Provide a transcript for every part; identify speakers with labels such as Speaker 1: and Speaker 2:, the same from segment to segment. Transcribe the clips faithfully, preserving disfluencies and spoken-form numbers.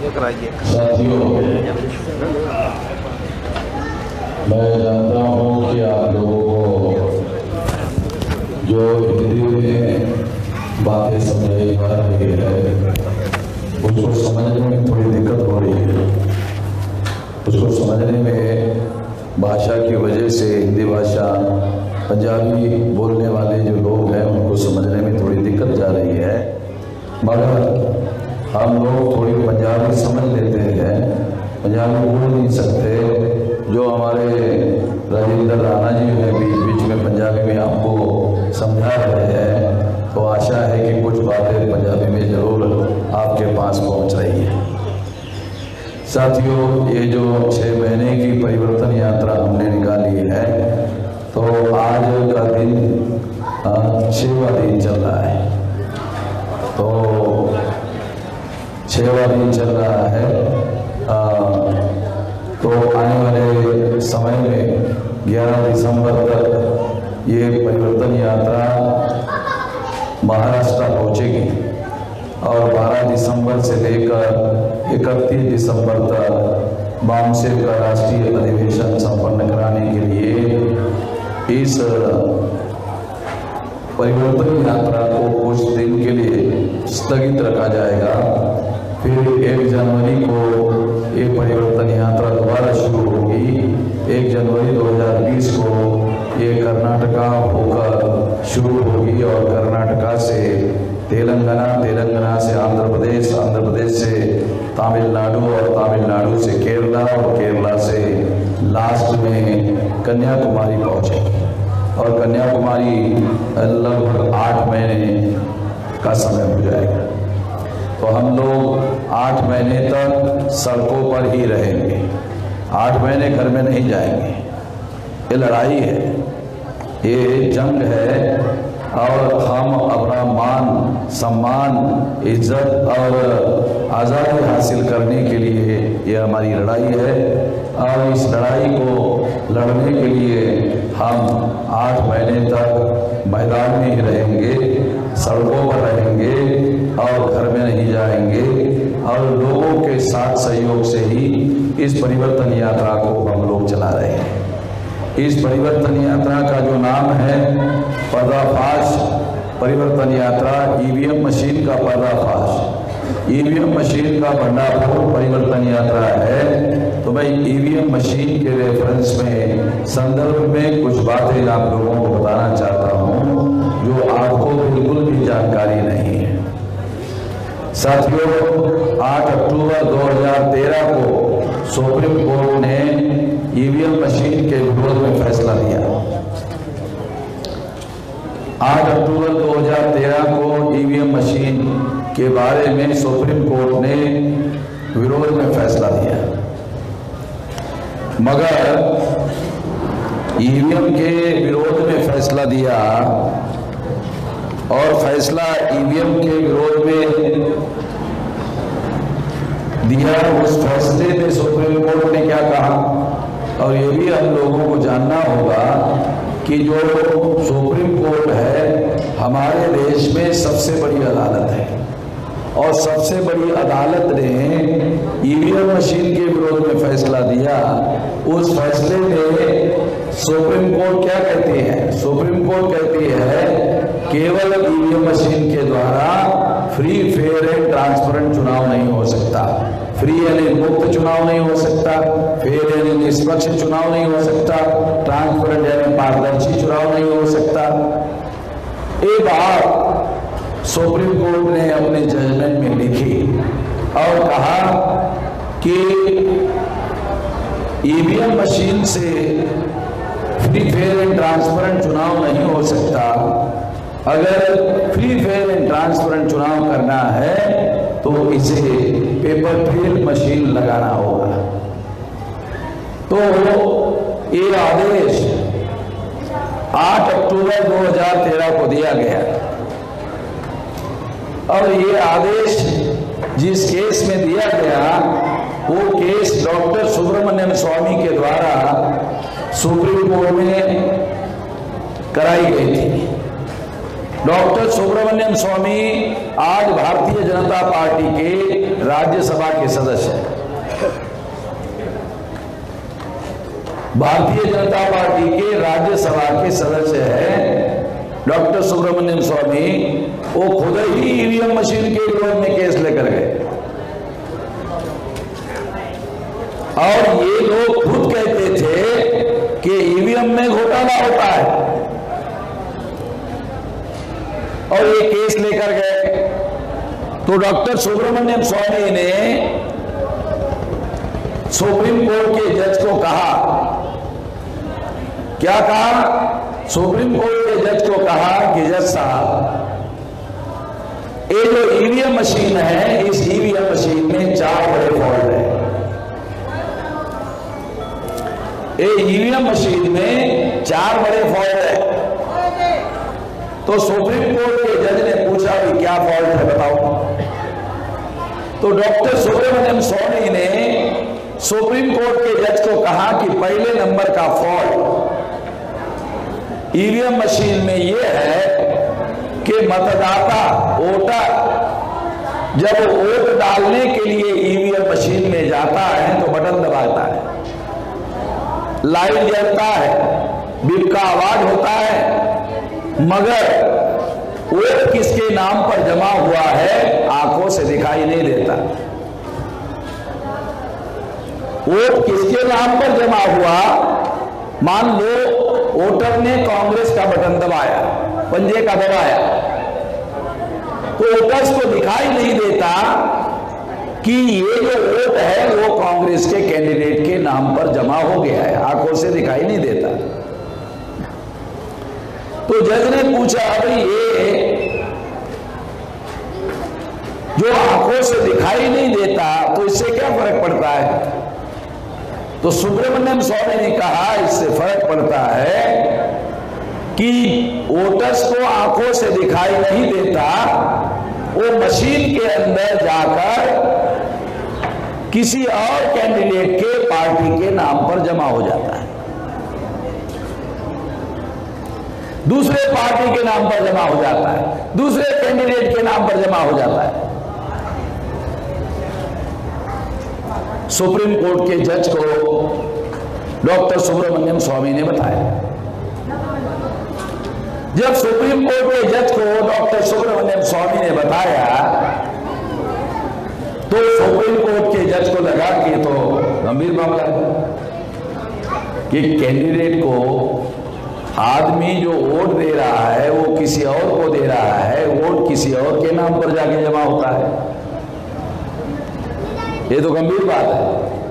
Speaker 1: साथियों, मैं जानता हूँ कि आप लोगों को जो हिंदी में बातें समझाई जा रही है उसको समझने में थोड़ी दिक्कत हो रही है। उसको समझने में भाषा की वजह से हिंदी भाषा पंजाबी बोलने वाले जो लोग हैं उनको समझने में थोड़ी दिक्कत जा रही है, मगर हम लोग थोड़ी पंजाबी समझ लेते हैं। पंजाबी बोल नहीं सकते। जो हमारे राजेंद्र राणा जी हैं बीच बीच में पंजाबी में आपको समझा रहे हैं, तो आशा है कि कुछ बातें पंजाबी में ज़रूर आपके पास पहुंच रही है। साथियों, ये जो छः महीने की परिवर्तन यात्रा हमने निकाली है, तो आज का दिन छठवां दिन चल रहा है। तो छठवां दिन चल रहा है। आ, तो आने वाले समय में ग्यारह दिसंबर तक ये परिवर्तन यात्रा महाराष्ट्र पहुंचेगी और बारह दिसंबर से लेकर इकतीस दिसंबर तक बामसेव का राष्ट्रीय अधिवेशन संपन्न कराने के लिए इस परिवर्तन यात्रा को कुछ दिन के लिए स्थगित रखा जाएगा। फिर एक जनवरी को ये परिवर्तन यात्रा दोबारा शुरू होगी। एक जनवरी दो हज़ार बीस को ये कर्नाटका होकर शुरू होगी और कर्नाटका से तेलंगाना, तेलंगाना से आंध्र प्रदेश, आंध्र प्रदेश से तमिलनाडु और तमिलनाडु से केरला और केरला से लास्ट में कन्याकुमारी पहुँचेगी। और कन्याकुमारी लगभग आठ महीने का समय हो जाएगा। तो हम लोग आठ महीने तक सड़कों पर ही रहेंगे। आठ महीने घर में नहीं जाएंगे। ये लड़ाई है, ये जंग है और हम अपना मान, सम्मान, इज्जत और आज़ादी हासिल करने के लिए ये हमारी लड़ाई है। और इस लड़ाई को लड़ने के लिए हम आठ महीने तक मैदान में ही रहेंगे, सड़कों पर रहेंगे और घर में नहीं जाएंगे। और लोगों के साथ सहयोग से ही इस परिवर्तन यात्रा को हम लोग चला रहे हैं। इस परिवर्तन यात्रा का जो नाम है पर्दाफाश परिवर्तन यात्रा, ईवीएम मशीन का पर्दाफाश, ईवीएम मशीन का भंडाफोड़ परिवर्तन यात्रा है। तो मैं ईवीएम मशीन के रेफरेंस में, संदर्भ में कुछ बातें आप लोगों को बताना चाहता हूं जो आपको बिल्कुल भी जानकारी नहीं है। साथियों, आठ अक्टूबर दो हज़ार तेरह को सुप्रीम कोर्ट ने ईवीएम मशीन के विरोध में फैसला दिया। आठ अक्टूबर दो हज़ार तेरह को ईवीएम मशीन के बारे में सुप्रीम कोर्ट ने विरोध में फैसला दिया, मगर ईवीएम के विरोध में फैसला दिया और फैसला ईवीएम के विरोध में दिया। उस फैसले में सुप्रीम कोर्ट ने क्या कहा, और ये भी हम लोगों को जानना होगा कि जो सुप्रीम कोर्ट है हमारे देश में सबसे बड़ी अदालत है और सबसे बड़ी अदालत ने ईवीएम मशीन के विरोध में फैसला दिया। उस फैसले में सुप्रीम कोर्ट क्या कहती है? सुप्रीम कोर्ट कहती है केवल ईवीएम मशीन के द्वारा फ्री, फेयर एंड ट्रांसपेरेंट चुनाव नहीं हो सकता। फ्री यानी मुक्त चुनाव नहीं हो सकता, फेयर यानी निष्पक्ष चुनाव नहीं हो सकता, ट्रांसपेरेंट यानी पारदर्शी चुनाव नहीं हो सकता। ये बात सुप्रीम कोर्ट ने अपने जजमेंट में लिखी और कहा कि ईवीएम मशीन से फ्री, फेयर एंड ट्रांसपेरेंट चुनाव नहीं हो सकता। अगर फ्री, फेयर एंड ट्रांसपेरेंट चुनाव करना है तो इसे पेपर ट्रेल मशीन लगाना होगा। तो ये आदेश आठ अक्टूबर दो हज़ार तेरह को दिया गया और ये आदेश जिस केस में दिया गया वो केस डॉक्टर सुब्रमण्यम स्वामी के द्वारा सुप्रीम कोर्ट में कराई गई थी। डॉक्टर सुब्रमण्यम स्वामी आज भारतीय जनता पार्टी के राज्यसभा के सदस्य हैं। भारतीय जनता पार्टी के राज्यसभा के सदस्य हैं डॉक्टर सुब्रमण्यम स्वामी। वो खुद ही ईवीएम मशीन के विरोध में केस लेकर गए और ये लोग खुद कहते थे कि ईवीएम में घोटाला होता है और ये केस लेकर गए। तो डॉक्टर सुब्रमण्यम स्वामी ने सुप्रीम कोर्ट के जज को कहा, क्या कहा? सुप्रीम कोर्ट के जज को कहा कि जज साहब, ये जो ईवीएम मशीन है, इस ईवीएम मशीन में चार बड़े फॉल्ट है। ये ईवीएम मशीन में चार बड़े फॉल्ट है। तो सुप्रीम कोर्ट के जज ने पूछा कि क्या फॉल्ट है बताओ। तो डॉक्टर सुब्रमण्यम स्वामी ने सुप्रीम कोर्ट के जज को कहा कि पहले नंबर का फॉल्ट ईवीएम मशीन में यह है कि मतदाता वोटर जब वोट डालने के लिए ईवीएम मशीन में जाता है तो बटन दबाता है, लाइट जलता है, बीप का आवाज होता है, मगर वोट किसके नाम पर जमा हुआ है आंखों से दिखाई नहीं देता। वोट किसके नाम पर जमा हुआ, मान लो वोटर ने कांग्रेस का बटन दबाया, पंजे का दबाया, तो वोटर्स को दिखाई नहीं देता कि ये जो वोट है वो कांग्रेस के कैंडिडेट के नाम पर जमा हो गया है, आंखों से दिखाई नहीं देता। तो जज ने पूछा, भाई ये जो आंखों से दिखाई नहीं देता तो इससे क्या फर्क पड़ता है? तो सुब्रमण्यम स्वामी ने कहा इससे फर्क पड़ता है कि वोटर्स को आंखों से दिखाई नहीं देता, वो मशीन के अंदर जाकर किसी और कैंडिडेट के पार्टी के नाम पर जमा हो जाता है, दूसरे पार्टी के नाम पर जमा हो जाता है, दूसरे कैंडिडेट के नाम पर जमा हो जाता है। सुप्रीम कोर्ट के जज को डॉक्टर सुब्रमण्यम स्वामी ने बताया। जब सुप्रीम कोर्ट के जज को डॉक्टर सुब्रमण्यम स्वामी ने बताया तो सुप्रीम कोर्ट के जज को लगा कि तो गंभीर मामला है कि कैंडिडेट को आदमी जो वोट दे रहा है वो किसी और को दे रहा है, वोट किसी और के नाम पर जाके जमा होता है, ये तो गंभीर बात है।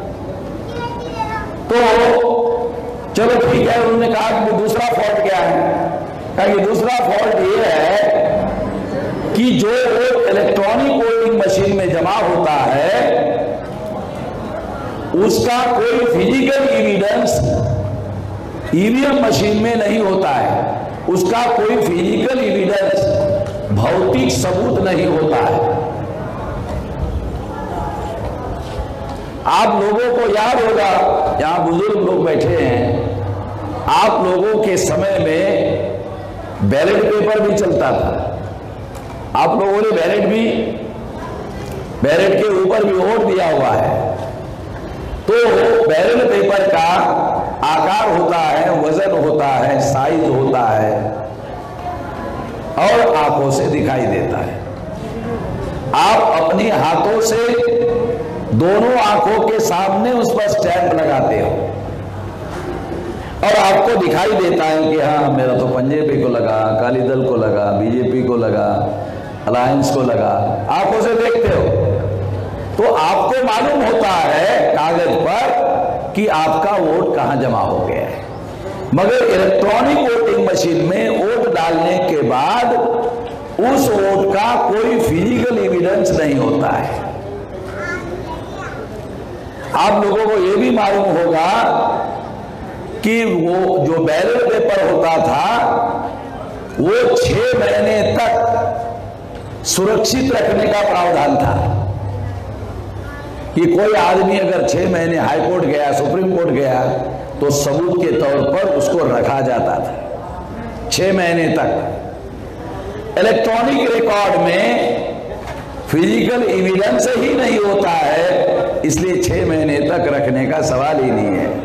Speaker 1: तो चलो ठीक है, उन्होंने कहा कि दूसरा फॉल्ट क्या है? कहा कि दूसरा फॉल्ट ये है कि जो वोट इलेक्ट्रॉनिक वोटिंग मशीन में जमा होता है उसका कोई फिजिकल एविडेंस ईवीएम मशीन में नहीं होता है, उसका कोई फिजिकल एविडेंस भौतिक सबूत नहीं होता है। आप लोगों को याद होगा, यहां बुजुर्ग लोग बैठे हैं, आप लोगों के समय में बैलेट पेपर भी चलता था। आप लोगों ने बैलेट भी, बैलेट के ऊपर भी वोट दिया हुआ है। तो बैलेट पेपर का आकार होता है, वजन होता है, साइज होता है और आंखों से दिखाई देता है। आप अपने हाथों से दोनों आंखों के सामने उस पर स्टैंप लगाते हो और आपको दिखाई देता है कि हाँ मेरा तो पंजेबी को लगा, अकाली दल को लगा, बीजेपी को लगा, अलायंस को लगा, आंखों से देखते हो तो आपको मालूम होता है कागज पर कि आपका वोट कहां जमा हो गया है। मगर इलेक्ट्रॉनिक वोटिंग मशीन में वोट डालने के बाद उस वोट का कोई फिजिकल एविडेंस नहीं होता है। आप लोगों को यह भी मालूम होगा कि वो जो बैलेट पेपर होता था वो छह महीने तक सुरक्षित रखने का प्रावधान था कि कोई आदमी अगर छह महीने हाई कोर्ट गया, सुप्रीम कोर्ट गया तो सबूत के तौर पर उसको रखा जाता था छह महीने तक। इलेक्ट्रॉनिक रिकॉर्ड में फिजिकल एविडेंस ही नहीं होता है, इसलिए छह महीने तक रखने का सवाल ही नहीं है।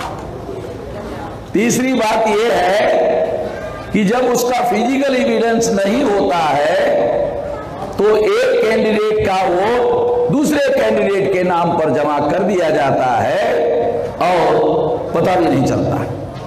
Speaker 1: तीसरी बात यह है कि जब उसका फिजिकल एविडेंस नहीं होता है तो एक कैंडिडेट का वोट दूसरे कैंडिडेट के नाम पर जमा कर दिया जाता है और पता भी नहीं चलता।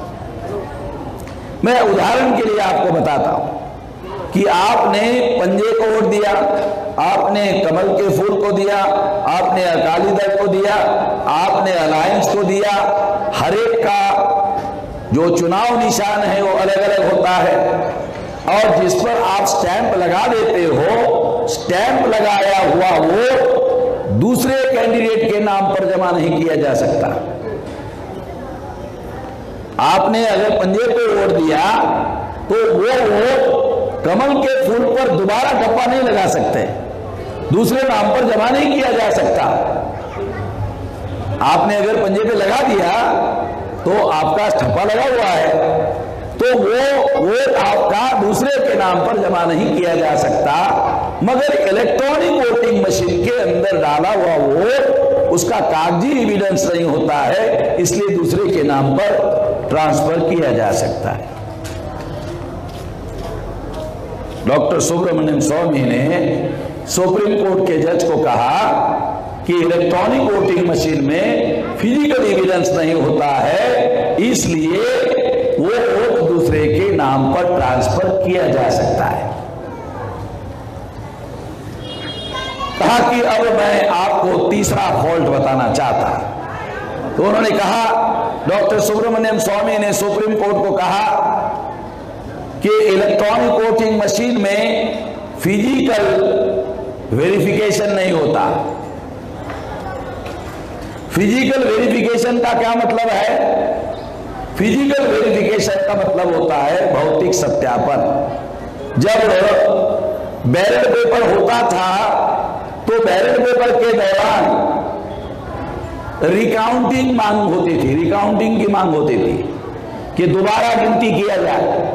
Speaker 1: मैं उदाहरण के लिए आपको बताता हूं कि आपने पंजे को वोट दिया, आपने कमल के फूल को दिया, आपने अकाली दल को दिया, आपने अलायंस को दिया। हर एक का जो चुनाव निशान है वो अलग अलग होता है और जिस पर आप स्टैंप लगा देते हो, स्टैंप लगाया हुआ वोट दूसरे कैंडिडेट के नाम पर जमा नहीं किया जा सकता। आपने अगर पंजे पे वोट दिया तो वो वोट कमल के फूल पर दोबारा ठप्पा नहीं लगा सकते, दूसरे नाम पर जमा नहीं किया जा सकता। आपने अगर पंजे पे लगा दिया तो आपका ठप्पा लगा हुआ है, तो वो वोट आपका दूसरे के नाम पर जमा नहीं किया जा सकता। मगर इलेक्ट्रॉनिक वोटिंग मशीन के अंदर डाला हुआ वोट उसका कागजी एविडेंस नहीं होता है, इसलिए दूसरे के नाम पर ट्रांसफर किया जा सकता है। डॉक्टर सुब्रमण्यम स्वामी ने सुप्रीम कोर्ट के जज को कहा कि इलेक्ट्रॉनिक वोटिंग मशीन में फिजिकल एविडेंस नहीं होता है, इसलिए वो वोट दूसरे के नाम पर ट्रांसफर किया जा सकता है। कहा कि अब मैं आपको तीसरा फॉल्ट बताना चाहता, तो उन्होंने कहा, डॉक्टर सुब्रमण्यम स्वामी ने सुप्रीम कोर्ट को कहा कि इलेक्ट्रॉनिक वोटिंग मशीन में फिजिकल वेरिफिकेशन नहीं होता। फिजिकल वेरिफिकेशन का क्या मतलब है? फिजिकल वेरिफिकेशन का मतलब होता है भौतिक सत्यापन। जब बैलेट पेपर होता था तो बैलेट पेपर के दौरान रिकाउंटिंग मांग होती थी, रिकाउंटिंग की मांग होती थी कि दोबारा गिनती किया जाए।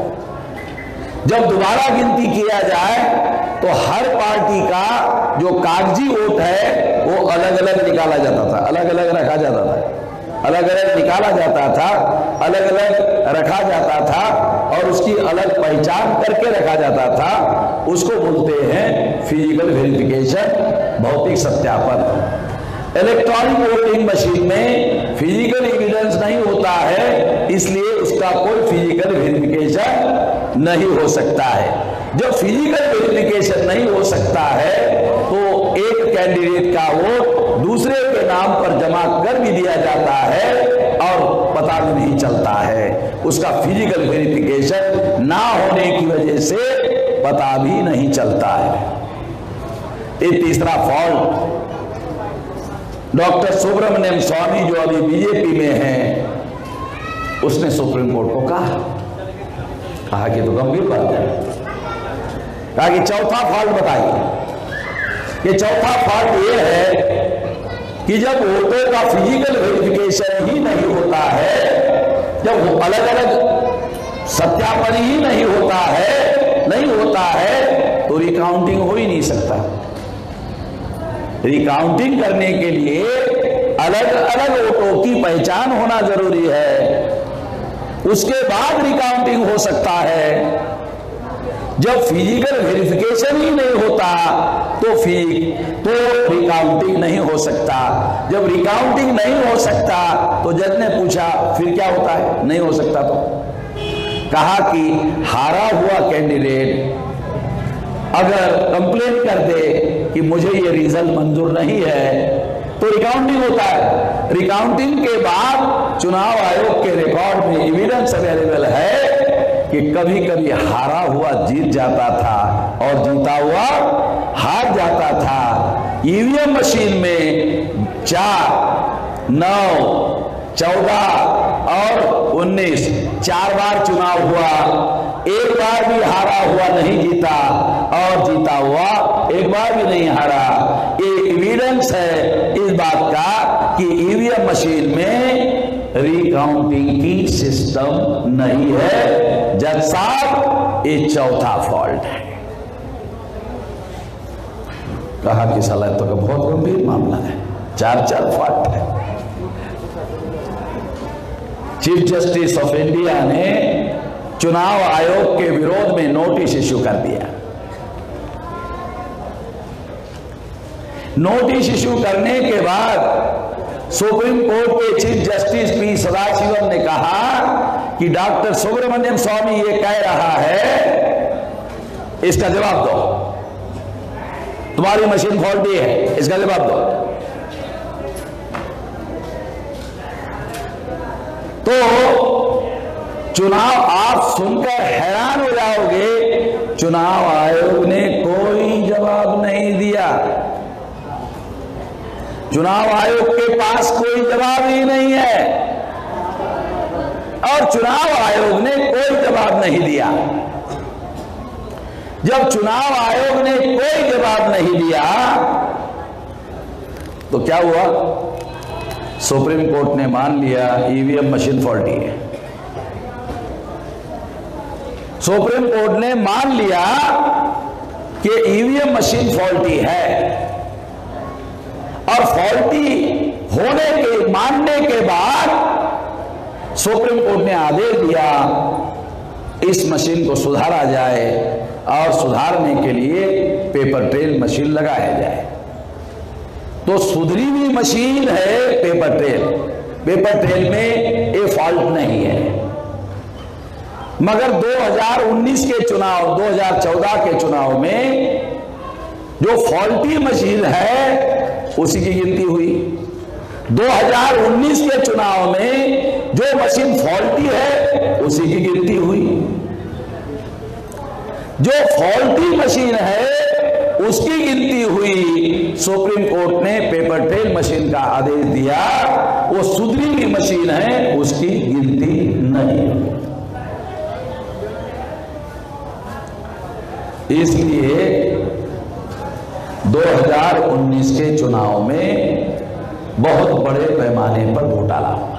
Speaker 1: जब दोबारा गिनती किया जाए तो हर पार्टी का जो कागजी वोट है वो अलग अलग निकाला जाता था, अलग अलग रखा जाता था, अलग अलग निकाला जाता था, अलग अलग रखा जाता था और उसकी अलग पहचान करके रखा जाता था। उसको बोलते हैं फिजिकल वेरिफिकेशन, भौतिक सत्यापन। इलेक्ट्रॉनिक वोटिंग मशीन में फिजिकल एविडेंस नहीं होता है, इसलिए उसका कोई फिजिकल वेरिफिकेशन नहीं हो सकता है। जब फिजिकल वेरिफिकेशन नहीं हो सकता है तो एक कैंडिडेट का वोट दूसरे के नाम पर जमा कर भी दिया जाता है और पता भी नहीं चलता है। उसका फिजिकल वेरिफिकेशन ना होने की वजह से पता भी नहीं चलता है। ये तीसरा फॉल्ट डॉक्टर सुब्रमण्यम स्वामी जो अभी बीजेपी में हैं, उसने सुप्रीम कोर्ट को कहा कहा कि तो गंभीर बात है। कहा कि चौथा फॉल्ट बताइए। ये चौथा फॉल्ट ये है कि जब वोटों का फिजिकल वेरिफिकेशन ही नहीं होता है, जब वो अलग अलग सत्यापन ही नहीं होता है नहीं होता है तो रिकाउंटिंग हो ही नहीं सकता। रिकाउंटिंग करने के लिए अलग अलग वोटों की पहचान होना जरूरी है, उसके बाद रिकाउंटिंग हो सकता है। जब फिजिकल वेरिफिकेशन ही नहीं होता तो फिर तो रिकाउंटिंग नहीं हो सकता। जब रिकाउंटिंग नहीं हो सकता तो जज ने पूछा फिर क्या होता है? नहीं हो सकता तो कहा कि हारा हुआ कैंडिडेट अगर कंप्लेन कर दे कि मुझे ये रिजल्ट मंजूर नहीं है तो रिकाउंटिंग होता है। रिकाउंटिंग के बाद चुनाव आयोग के रिकॉर्ड में एविडेंस अवेलेबल है कि कभी कभी हारा हुआ जीत जाता था और जीता हुआ हार जाता था। ईवीएम मशीन में चार, नौ, चौदह और उन्नीस चार बार चुनाव हुआ, एक बार भी हारा हुआ नहीं जीता और जीता हुआ एक बार भी नहीं हारा। ये एविडेंस है इस बात का कि ईवीएम मशीन में रिकाउंटिंग की सिस्टम नहीं है। जज साहब, ये चौथा फॉल्ट है। कहा कि साला तो का बहुत गंभीर मामला है, चार चार फॉल्ट है। चीफ जस्टिस ऑफ इंडिया ने चुनाव आयोग के विरोध में नोटिस इश्यू कर दिया। नोटिस इश्यू करने के बाद सुप्रीम कोर्ट के चीफ जस्टिस पी सदाशिवम ने कहा कि डॉक्टर सुब्रमण्यम स्वामी ये कह रहा है, इसका जवाब दो, तुम्हारी मशीन फॉल्टी है, इसका जवाब दो। तो चुनाव आप सुनकर हैरान हो जाओगे, चुनाव आयोग ने कोई जवाब नहीं दिया। चुनाव आयोग के पास कोई जवाब ही नहीं है और चुनाव आयोग ने कोई जवाब नहीं दिया। जब चुनाव आयोग ने कोई जवाब नहीं दिया तो क्या हुआ? सुप्रीम कोर्ट ने मान लिया ईवीएम मशीन फॉल्टी है। सुप्रीम कोर्ट ने मान लिया कि ईवीएम मशीन फॉल्टी है और फॉल्टी होने के मानने के बाद सुप्रीम कोर्ट ने आदेश दिया इस मशीन को सुधारा जाए और सुधारने के लिए पेपर ट्रेल मशीन लगाया जाए। तो सुधरी हुई मशीन है पेपर ट्रेल, पेपर ट्रेल में ये फॉल्ट नहीं है। मगर दो हज़ार उन्नीस के चुनाव, दो हज़ार चौदह के चुनाव में जो फॉल्टी मशीन है उसी की गिनती हुई। दो हज़ार उन्नीस के चुनाव में जो मशीन फॉल्टी है उसी की गिनती हुई। जो फॉल्टी मशीन है उसकी गिनती हुई। सुप्रीम कोर्ट ने पेपर ट्रेल मशीन का आदेश दिया, वो सुधरी हुई मशीन है उसकी गिनती नहीं। इसलिए दो हज़ार उन्नीस के चुनाव में बहुत बड़े पैमाने पर घोटाला हुआ।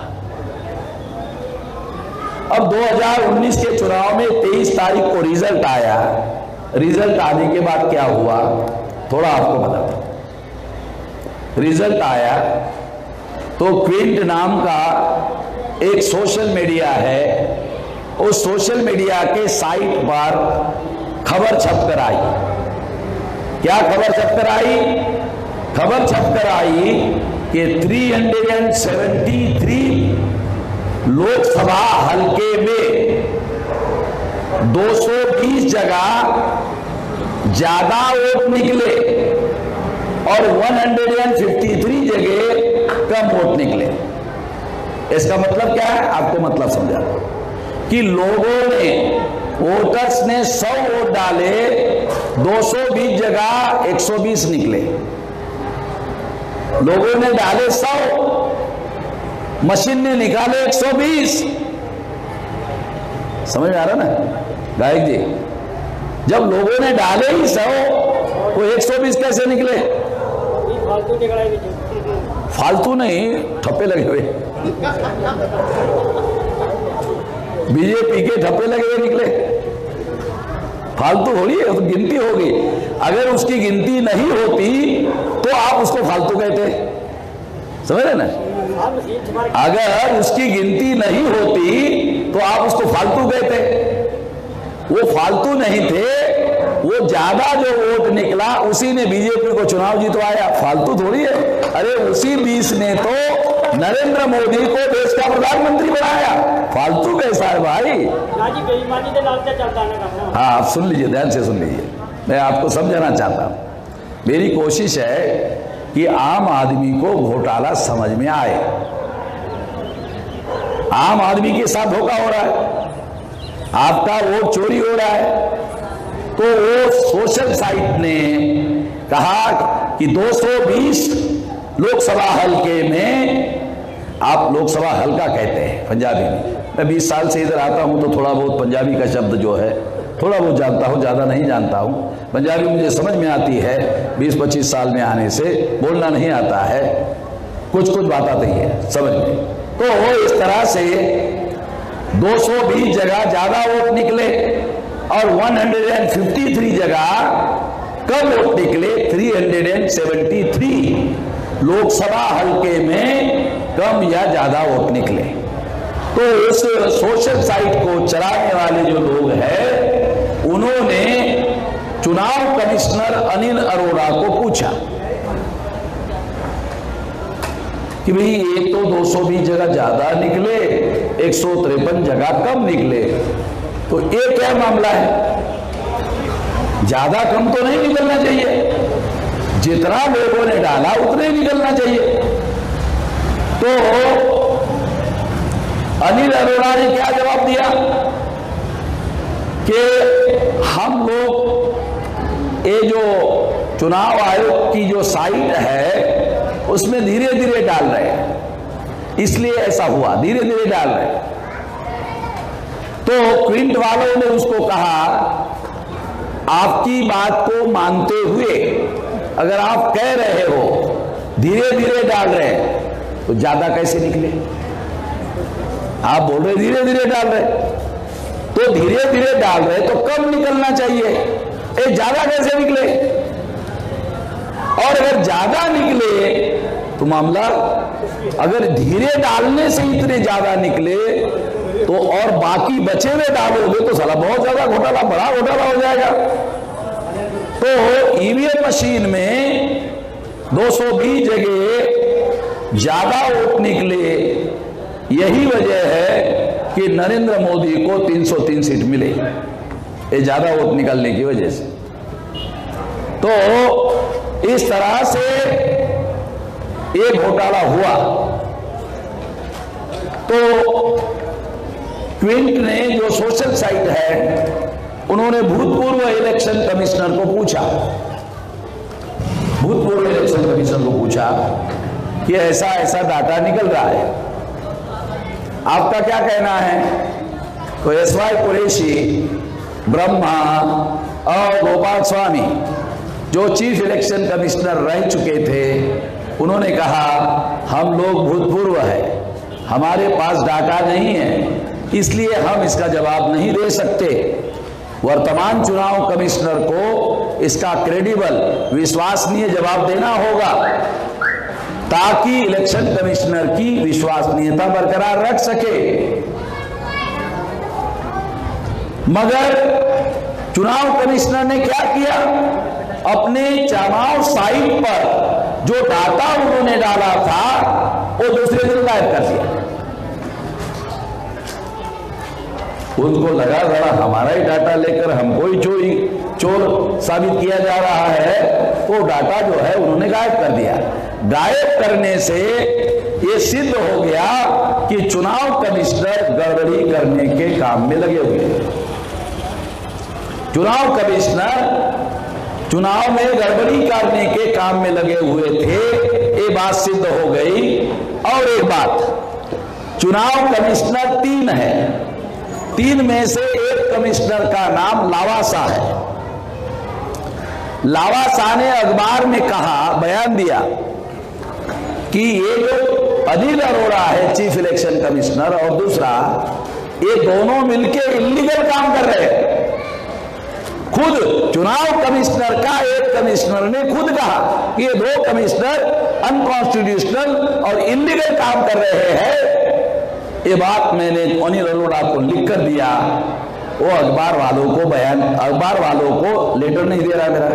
Speaker 1: अब दो हज़ार उन्नीस के चुनाव में तेईस तारीख को रिजल्ट आया। रिजल्ट आने के बाद क्या हुआ थोड़ा आपको बताता हूं। रिजल्ट आया तो क्विंट नाम का एक सोशल मीडिया है, उस सोशल मीडिया के साइट पर खबर छपकर आई। क्या खबर छपकर आई? खबर छपकर आई कि तीन सौ तिहत्तर लोकसभा हलके में दो सौ बीस जगह ज्यादा वोट निकले और एक सौ तिरेपन जगह कम वोट निकले। इसका मतलब क्या है? आपको मतलब समझा कि लोगों ने, वोटर्स ने सौ वोट डाले, दो सौ बीस जगह एक सौ बीस निकले। लोगों ने डाले सौ, मशीन ने निकाले एक सौ बीस। समझ में आ रहा ना गायक जी? जब लोगों ने डाले ही सौ तो एक सौ बीस कैसे निकले? फालतू नहीं, ठप्पे लगे हुए, बीजेपी के ठप्पे लगे हुए निकले। फालतू हो रही है तो गिनती होगी। अगर उसकी गिनती नहीं होती तो आप उसको फालतू कहते, समझ रहे ना? अगर उसकी गिनती नहीं होती तो आप उसको फालतू कहते। वो फालतू नहीं थे, वो ज्यादा जो वोट निकला उसी ने बीजेपी को चुनाव जितवाया। फालतू थोड़ी है। अरे उसी बीस ने तो नरेंद्र मोदी को देश का प्रधानमंत्री बनाया। फालतू कैसा है भाई? हाँ, आप सुन लीजिए, ध्यान से सुन लीजिए, मैं आपको समझाना चाहता हूं। मेरी कोशिश है कि आम आदमी को घोटाला समझ में आए। आम आदमी के साथ धोखा हो रहा है, आपका वोट चोरी हो रहा है। तो वो सोशल साइट ने कहा कि दो सौ बीस लोकसभा हलके में, आप लोकसभा हल्का कहते हैं पंजाबी में, मैं बीस साल से इधर आता हूं तो थोड़ा बहुत पंजाबी का शब्द जो है थोड़ा बहुत जानता हूं, ज्यादा नहीं जानता हूं। पंजाबी मुझे समझ में आती है, बीस पच्चीस साल में आने से बोलना नहीं आता है, कुछ कुछ बात आती है समझ में। तो इस तरह से दो सौ बीस जगह ज्यादा वोट निकले और एक सौ तिरेपन जगह
Speaker 2: कम वोट निकले तीन सौ तिहत्तर। लोकसभा हल्के में कम या ज्यादा वोट निकले। तो इस सोशल साइट को चलाने वाले जो लोग हैं उन्होंने चुनाव कमिश्नर अनिल अरोड़ा को पूछा कि भाई एक तो दो सौ बीस जगह ज्यादा निकले, एक सौ तिरपन जगह कम निकले, तो ये क्या मामला है? ज्यादा कम तो नहीं निकलना चाहिए, जितना लोगों ने डाला उतना ही निकलना चाहिए। तो अनिल अरोड़ा ने क्या जवाब दिया कि हम लोग ये जो चुनाव आयोग की जो साइट है उसमें धीरे धीरे डाल रहे हैं, इसलिए ऐसा हुआ, धीरे धीरे डाल रहे हैं। तो क्विंट वालों ने उसको कहा आपकी बात को मानते हुए अगर आप कह रहे हो धीरे धीरे डाल रहे हैं तो ज्यादा कैसे निकले? आप बोल रहे धीरे धीरे डाल रहे, तो धीरे धीरे डाल रहे तो कम निकलना चाहिए, ये ज्यादा कैसे निकले? और अगर ज्यादा निकले तो मामला, अगर धीरे डालने से इतने ज्यादा निकले तो और बाकी बचे हुए डालोगे तो साला बहुत ज्यादा घोटाला, बड़ा घोटाला हो जाएगा। तो ईवीएम मशीन में दो सौ बीस जगह ज्यादा वोट निकले, यही वजह है कि नरेंद्र मोदी को तीन सौ तीन सीट मिले, ये ज्यादा वोट निकलने की वजह से। तो इस तरह से ये घोटाला हुआ। तो क्विंट ने जो सोशल साइट है उन्होंने भूतपूर्व इलेक्शन कमिश्नर को पूछा, भूतपूर्व इलेक्शन कमिश्नर को पूछा कि ऐसा ऐसा डाटा निकल रहा है, आपका क्या कहना है? तो एस वाई कुरैशी, ब्रह्मा और गोपाल स्वामी जो चीफ इलेक्शन कमिश्नर रह चुके थे उन्होंने कहा हम लोग भूतपूर्व है, हमारे पास डाटा नहीं है, इसलिए हम इसका जवाब नहीं दे सकते। वर्तमान चुनाव कमिश्नर को इसका क्रेडिबल, विश्वसनीय जवाब देना होगा ताकि इलेक्शन कमिश्नर की विश्वसनीयता बरकरार रख सके। मगर चुनाव कमिश्नर ने क्या किया? अपने चुनाव साइट पर जो डाटा उन्होंने डाला था वो दूसरे दिन गायब कर दिया। उनको लगा जरा हमारा ही डाटा लेकर हमको ही चोरी चोर साबित किया जा रहा है, वो डाटा जो है उन्होंने गायब कर दिया। गायब करने से ये सिद्ध हो गया कि चुनाव कमिश्नर गड़बड़ी करने के काम में लगे हुए हैं। चुनाव कमिश्नर चुनाव में गड़बड़ी करने के काम में लगे हुए थे, ये बात सिद्ध हो गई। और एक बात, चुनाव कमिश्नर तीन है, तीन में से एक कमिश्नर का नाम लावासा है। लावासा ने अखबार में कहा, बयान दिया कि ये जो अनिल अरोड़ा है चीफ इलेक्शन कमिश्नर और दूसरा, ये दोनों मिलकर इलीगल काम कर रहे हैं। खुद चुनाव कमिश्नर का एक कमिश्नर ने खुद कहा कि ये दो कमिश्नर अनकॉन्स्टिट्यूशनल और इलीगल काम कर रहे हैं। ये बात मैंने अनिल अरोड़ा को लिख कर दिया, वो अखबार वालों को बयान, अखबार वालों को लेटर नहीं दे रहा मेरा।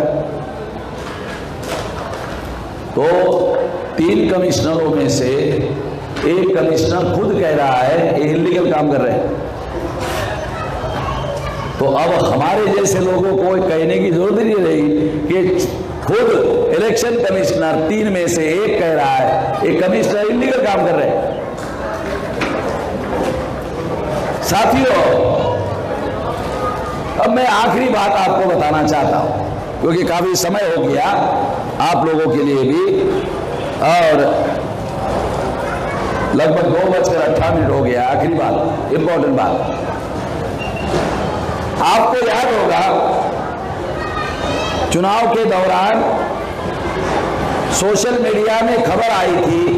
Speaker 2: तो तीन कमिश्नरों में से एक कमिश्नर खुद कह रहा है ये इलीगल काम कर रहे हैं। तो अब हमारे जैसे लोगों को कहने की जरूरत नहीं रही कि खुद इलेक्शन कमिश्नर तीन में से एक कह रहा है एक कमिश्नर इलीगल काम कर रहे हैं। साथियों, अब मैं आखिरी बात आपको बताना चाहता हूं क्योंकि काफी समय हो गया आप लोगों के लिए भी, और लगभग दो बजकर अठारह मिनट हो गया। आखिरी बात, इंपॉर्टेंट बात, आपको याद होगा चुनाव के दौरान सोशल मीडिया में खबर आई थी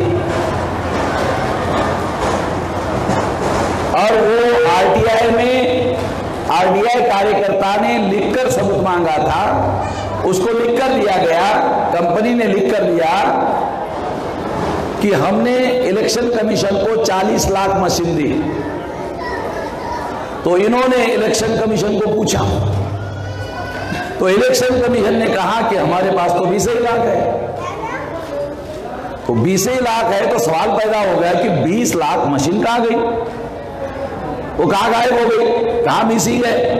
Speaker 2: और वो आरटीआई में आरटीआई कार्यकर्ता ने लिखकर सबूत मांगा था उसको लिख कर दिया गया, कंपनी ने लिख कर दिया कि हमने इलेक्शन कमीशन को चालीस लाख मशीन दी। तो इन्होंने इलेक्शन कमीशन को पूछा, तो इलेक्शन कमीशन ने कहा कि हमारे पास तो बीस ही लाख है। तो बीस ही लाख है तो सवाल पैदा हो गया कि बीस लाख मशीन कहां गई, वो कहां गायब हो गई, कहां मिसिंग है।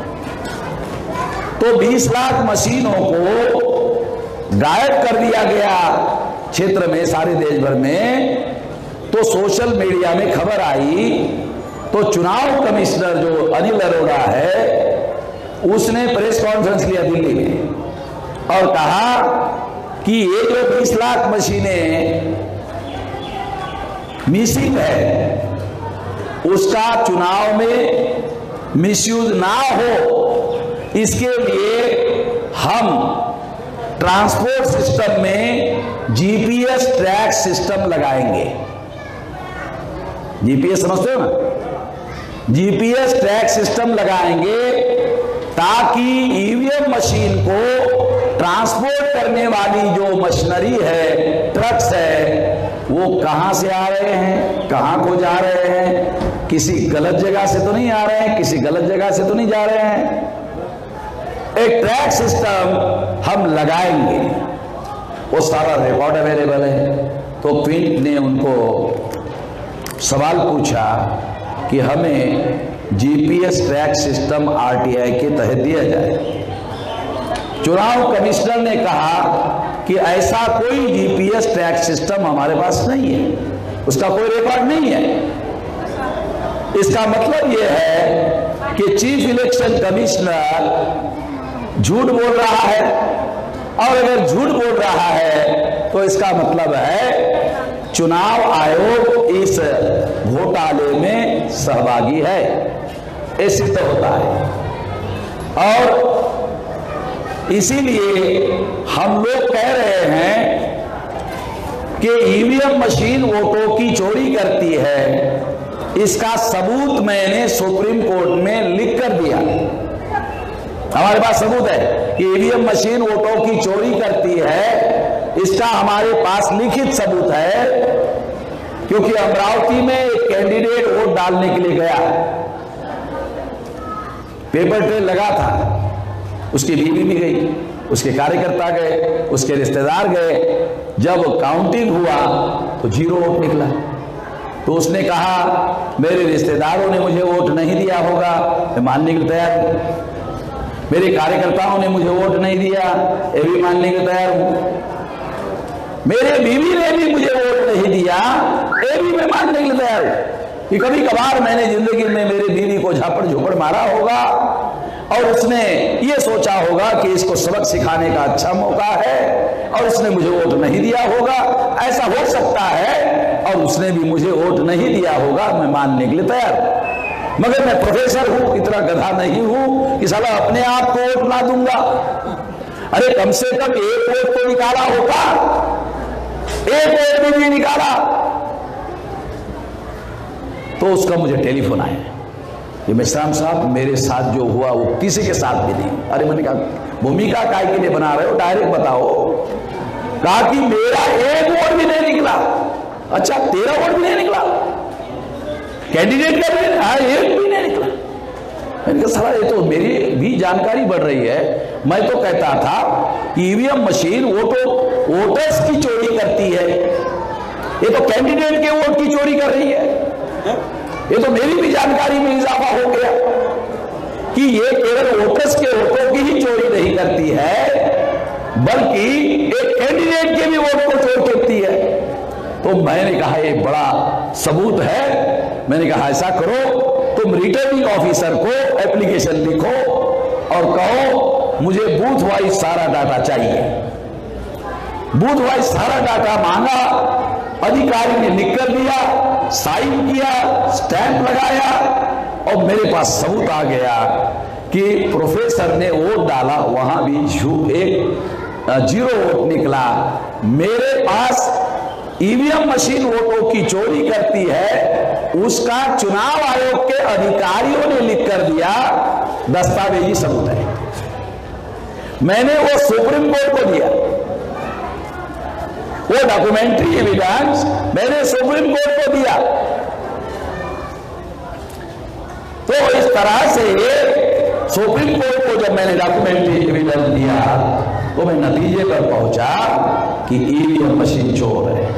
Speaker 2: तो बीस लाख मशीनों को गायब कर दिया गया क्षेत्र में, सारे देश भर में। तो सोशल मीडिया में खबर आई, तो चुनाव कमिश्नर जो अनिल अरोड़ा है उसने प्रेस कॉन्फ्रेंस लिया दिल्ली में और कहा कि ये जो बीस लाख मशीनें मिसिंग है उसका चुनाव में मिसयूज ना हो, इसके लिए हम ट्रांसपोर्ट सिस्टम में जीपीएस ट्रैक सिस्टम लगाएंगे। जीपीएस समझते हो ना, जीपीएस ट्रैक सिस्टम लगाएंगे ताकि ईवीएम मशीन को ट्रांसपोर्ट करने वाली जो मशीनरी है, ट्रक्स है, वो कहां से आ रहे हैं, कहां को जा रहे हैं, किसी गलत जगह से तो नहीं आ रहे हैं, किसी गलत जगह से तो नहीं जा रहे हैं। एक ट्रैक सिस्टम हम लगाएंगे, वो सारा रिकॉर्ड अवेलेबल है। तो क्विंट ने उनको सवाल पूछा कि हमें जीपीएस ट्रैक सिस्टम आरटीआई के तहत दिया जाए। चुनाव कमिश्नर ने कहा कि ऐसा कोई जीपीएस ट्रैक सिस्टम हमारे पास नहीं है, उसका कोई रिकॉर्ड नहीं है। इसका मतलब यह है कि चीफ इलेक्शन कमिश्नर झूठ बोल रहा है, और अगर झूठ बोल रहा है तो इसका मतलब है चुनाव आयोग इस घोटाले में सहभागी है, ये सिद्ध होता है। और इसीलिए हम लोग कह रहे हैं कि ईवीएम मशीन वोटों की चोरी करती है, इसका सबूत मैंने सुप्रीम कोर्ट में लिख कर दिया। हमारे पास सबूत है कि ईवीएम मशीन वोटों की चोरी करती है, इसका हमारे पास लिखित सबूत है। क्योंकि अमरावती में एक कैंडिडेट वोट डालने के लिए गया, पेपर ट्रेल लगा था, उसकी बीवी भी गई, उसके कार्यकर्ता गए, उसके रिश्तेदार गए। जब काउंटिंग हुआ तो जीरो वोट निकला। तो उसने कहा मेरे रिश्तेदारों ने मुझे वोट नहीं दिया होगा, मैं मानने के लिए तैयार हूं। मेरे कार्यकर्ताओं ने मुझे वोट नहीं दिया, ये भी मानने के तैयार हूं। मेरे बीवी ने भी मुझे वोट नहीं दिया, ये भी मैं मानने के लिए तैयार हूं कि कभी कभार मैंने जिंदगी में मेरे बीवी को झापड़ झोपड़ मारा होगा और उसने ये सोचा होगा कि इसको सबक सिखाने का अच्छा मौका है और उसने मुझे वोट नहीं दिया होगा। ऐसा हो सकता है, और उसने भी मुझे वोट नहीं दिया होगा, मैं मानने के लिए तैयार हूं। मगर मैं प्रोफेसर हूं, इतना गधा नहीं हूं कि साला अपने आप को वोट ना दूंगा। अरे कम से कम एक वोट तो निकाला होगा, एक वोट भी नहीं निकाला। तो उसका मुझे टेलीफोन आया कि मेश्राम साहब मेरे साथ जो हुआ वो किसी के साथ भी नहीं। अरे मैंने कहा भूमिका काय के लिए बना रहे हो, डायरेक्ट बताओ। कहा कि मेरा एक वोट भी नहीं निकला। अच्छा तेरा वोट भी नहीं निकला, कैंडिडेट का भी हाँ एक भी नहीं निकला। मैंने कहा साला ये तो मेरी भी जानकारी बढ़ रही है। मैं तो कहता था ईवीएम मशीन वोटो वोटर्स की चोरी करती है, ये तो कैंडिडेट के वोट की चोरी कर रही है। ये तो मेरी भी जानकारी में इजाफा हो गया कि ये केवल वोटर्स के वोटों की ही चोरी नहीं करती है, बल्कि एक कैंडिडेट के भी वोट को चोरी करती है। तो मैंने कहा एक बड़ा सबूत है। मैंने कहा ऐसा करो, तुम रिटर्निंग ऑफिसर को एप्लीकेशन लिखो और कहो मुझे बूथ वाइज सारा डाटा चाहिए। बूथ वाइज सारा डाटा मांगा, अधिकारी ने लिख कर दिया, साइन किया, स्टैंप लगाया और मेरे पास सबूत आ गया कि प्रोफेसर ने वोट डाला, वहां भी झूठ एक जीरो वोट निकला। मेरे पास ईवीएम मशीन वोटों की चोरी करती है, उसका चुनाव आयोग के अधिकारियों ने लिख कर दिया, दस्तावेजी सबूत है। मैंने वो सुप्रीम कोर्ट को दिया, वो डॉक्यूमेंट्री एविडेंस मैंने सुप्रीम कोर्ट को दिया। तो इस तरह से सुप्रीम कोर्ट को जब मैंने डॉक्यूमेंट्री एविडेंस दिया तो मैं नतीजे पर पहुंचा कि ईवीएम मशीन चोर है।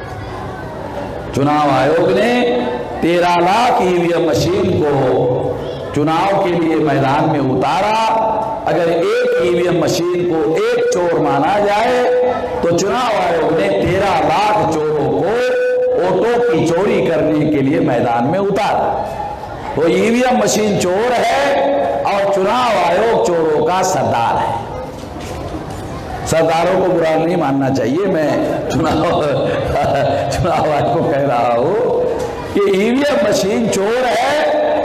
Speaker 2: चुनाव आयोग ने तेरह लाख ईवीएम मशीन को चुनाव के लिए मैदान में उतारा। अगर एक ईवीएम मशीन को एक चोर माना जाए तो चुनाव आयोग ने तेरह लाख चोरों को वोटों की चोरी करने के लिए मैदान में उतारा। तो ईवीएम मशीन चोर है और चुनाव आयोग चोरों का सरदार है। सरदारों को बुरा नहीं मानना चाहिए, मैं चुनाव चुनाव आयोग को कह रहा हूं कि ईवीएम मशीन चोर है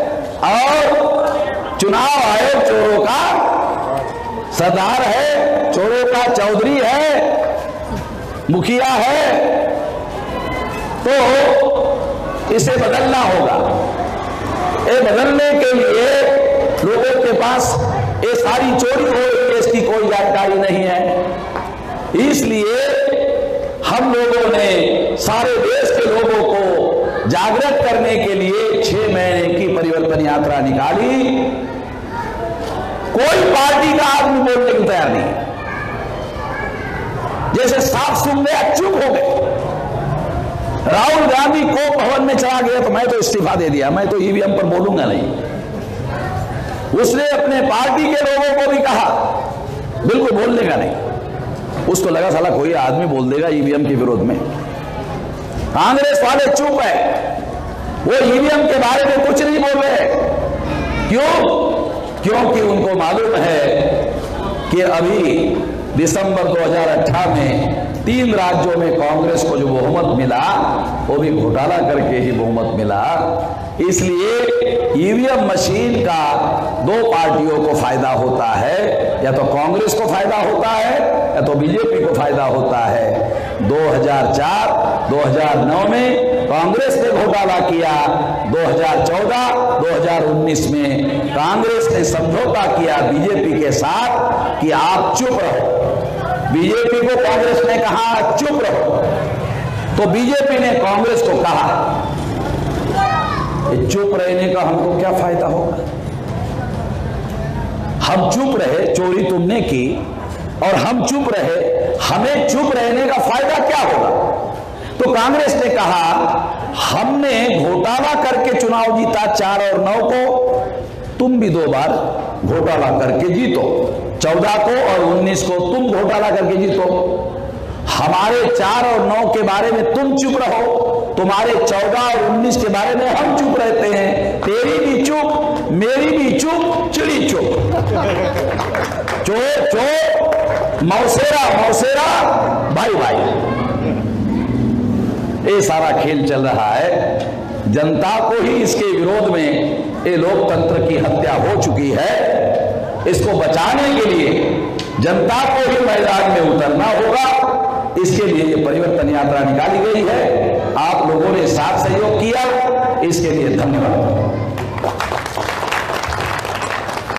Speaker 2: और चुनाव आयोग चोरों का सरदार है, चोरों का चौधरी है, मुखिया है। तो इसे बदलना होगा। ये बदलने के लिए लोगों के पास ये सारी चोरी हो रही है इसकी कोई जानकारी नहीं है। इसलिए हम लोगों ने सारे देश के लोगों को जागृत करने के लिए छह महीने की परिवर्तन यात्रा निकाली। कोई पार्टी का आदमी बोलने को तैयार नहीं है। जैसे साफ सुन गया चुप हो गए। राहुल गांधी को भवन में चला गया तो मैं तो इस्तीफा दे दिया, मैं तो ईवीएम पर बोलूंगा नहीं। उसने अपने पार्टी के लोगों को भी कहा बिल्कुल बोलने का नहीं। उसको लगा साला कोई आदमी बोल देगा ईवीएम के विरोध में। कांग्रेस वाले चुप है, वो ईवीएम के बारे में कुछ नहीं बोल रहे। क्यों? क्योंकि उनको मालूम है कि अभी दिसंबर दो हज़ार अठारह में तीन राज्यों में कांग्रेस को जो बहुमत मिला वो भी घोटाला करके ही बहुमत मिला। इसलिए ईवीएम मशीन का दो पार्टियों को फायदा होता है, या तो कांग्रेस को फायदा होता है या तो बीजेपी को फायदा होता है। दो हज़ार चार दो हज़ार नौ में कांग्रेस ने घोटाला किया, दो हज़ार चौदह दो हज़ार उन्नीस में कांग्रेस ने समझौता किया बीजेपी के साथ कि आप चुप रहो। बीजेपी को कांग्रेस ने कहा चुप रहो, तो बीजेपी ने कांग्रेस को कहा चुप रहने का हमको क्या फायदा होगा। हम चुप रहे, चोरी तुमने की और हम चुप रहे, हमें चुप रहने का फायदा क्या होगा। तो कांग्रेस ने कहा हमने घोटाला करके चुनाव जीता चार और नौ को, तुम भी दो बार घोटाला करके जीतो, चौदह को और उन्नीस को तुम घोटाला करके जीतो। हमारे चार और नौ के बारे में तुम चुप रहो, तुम्हारे चौदह और उन्नीस के बारे में हम चुप रहते हैं। तेरी भी चुप, मेरी भी चुप, चिड़ी चुप। चोर चोर, मौसेरा मौसेरा, भाई भाई। ये सारा खेल चल रहा है। जनता को ही इसके विरोध में ये लोकतंत्र की हत्या हो चुकी है। इसको बचाने के लिए जनता को ही मैदान में उतरना होगा। इसके लिए ये परिवर्तन यात्रा निकाली गई है। आप लोगों ने साथ सहयोग किया, इसके लिए धन्यवाद।